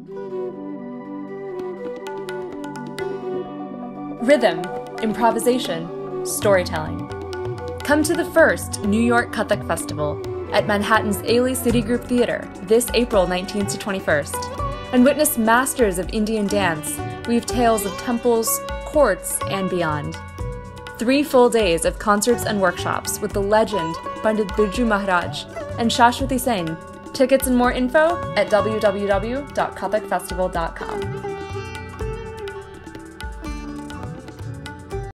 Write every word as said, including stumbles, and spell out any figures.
Rhythm, improvisation, storytelling. Come to the first New York Kathak Festival at Manhattan's Ailey Citigroup Theater this April nineteenth to twenty-first, and witness masters of Indian dance weave tales of temples, courts, and beyond. Three full days of concerts and workshops with the legend Pandit Birju Maharaj and Saswati. Tickets and more info at w w w dot kathak festival dot com.